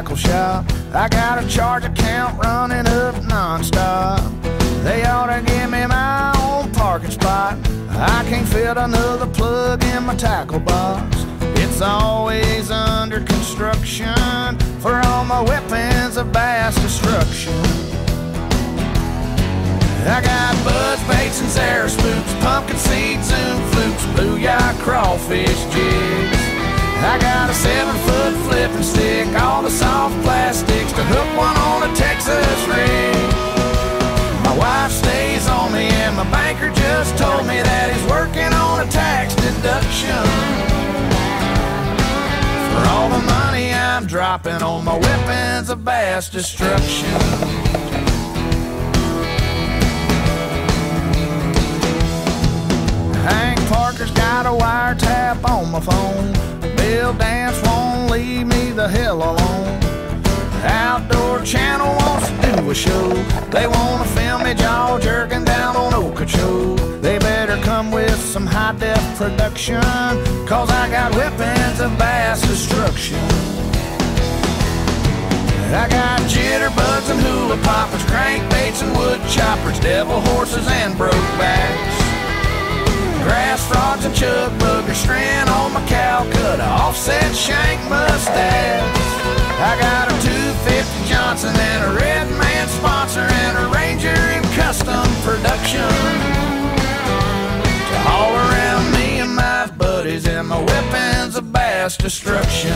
tackle shop. I got a charge account running up non-stop. They ought to give me my own parking spot. I can't fit another plug in my tackle box. It's always under construction for all my weapons of bass destruction. I got buzz baits and Zara spooks, pumpkin seed zoom flukes, booyah crawfish jigs. I got a 7-foot flipping stick, all the soft plastics to hook one on a Texas rig. My wife stays on me and my banker just told me that he's working on a tax deduction for all the money I'm dropping on my weapons of bass destruction. Hank Parker's got a wiretap on my phone. Bill Dance won't leave me the hell alone. Outdoor Channel wants to do a show. They want to film me jaw jerking down on Okeechobee. They better come with some high-def production, cause I got weapons of bass destruction. I got jitterbugs and hula poppers, crankbaits and wood choppers, devil horses and broke-backs, grass frogs and chug buggers, strand on my Calcutta, offset shank mustache. I got a 250 Johnson and a Red Man sponsor and a Ranger in custom production to haul around me and my buddies and my weapons of bass destruction.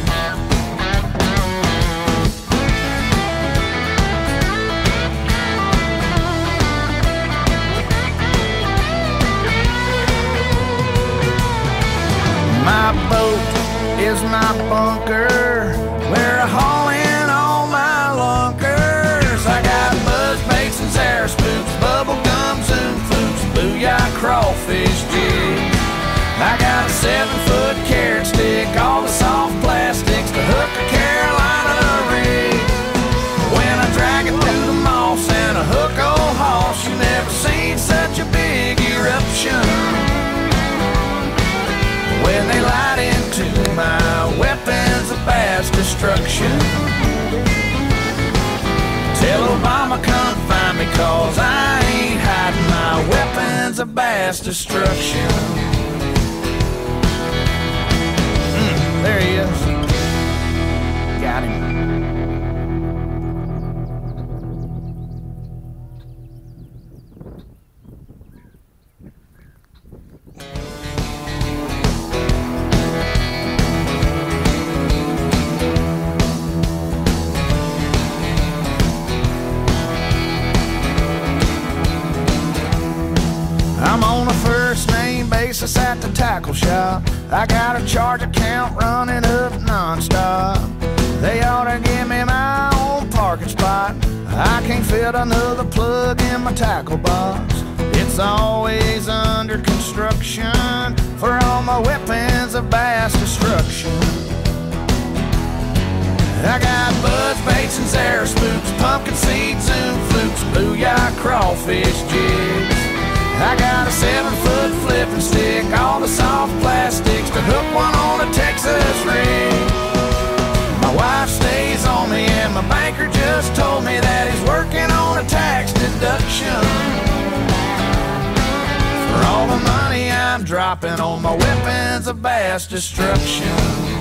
My boat is my bunker, where I haul in all my lunkers. I got buzz baits and Zara spooks, bubble gum zoom flukes, booyah crawfish jigs. I got a 7-foot carrot stick, all the soft plastics to hook a Carolina rig. When I drag it through the moss and a hook old hoss, you never seen such a big eruption. When they light into my weapons of bass destruction, tell Obama come find me, cause I ain't hiding my weapons of bass destruction. There he is. Got him. I'm on a first name basis at the tackle shop. I got a charge account running up non-stop. They ought to give me my own parking spot. I can't fit another plug in my tackle box. It's always under construction for all my weapons of bass destruction. I got buzz baits and Zara spooks, pumpkin seed zoom flukes, booyah crawfish jigs. I got a 7-foot flipping stick, all the soft plastics to hook one on a Texas rig. My wife stays on me and my banker just told me that he's working on a tax deduction for all the money I'm dropping on my weapons of bass destruction.